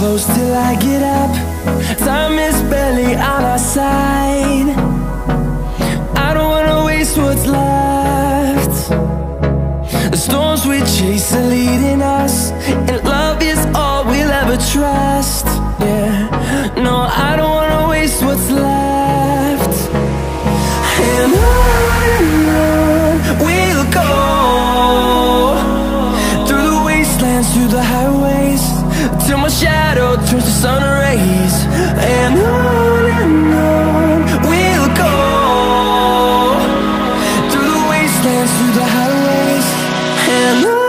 close till I get up. Time is barely on our side. I don't wanna waste what's left. The storms we chase are leading us, and love is all we'll ever trust. Yeah, no, I don't wanna waste what's left. And on we'll go, through the wastelands, through the highways, till my shadow turns to sun rays. And on we'll go, through the wastelands, through the highways, and on.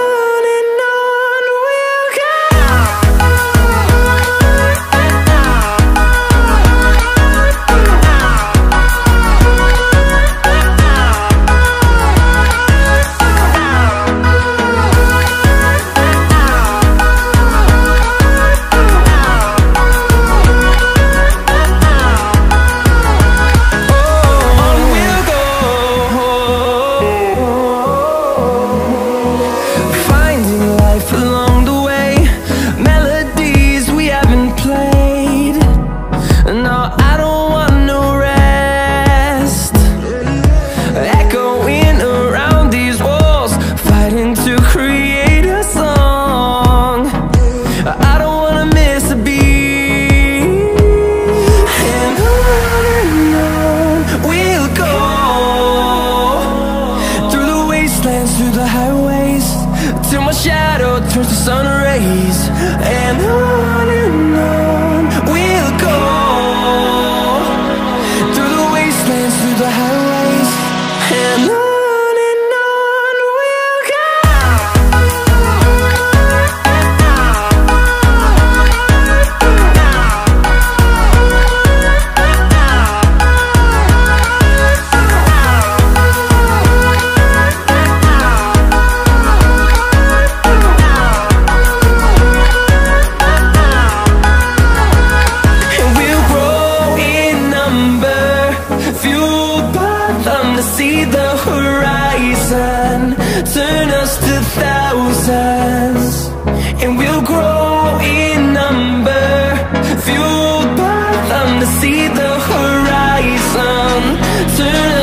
See the horizon turn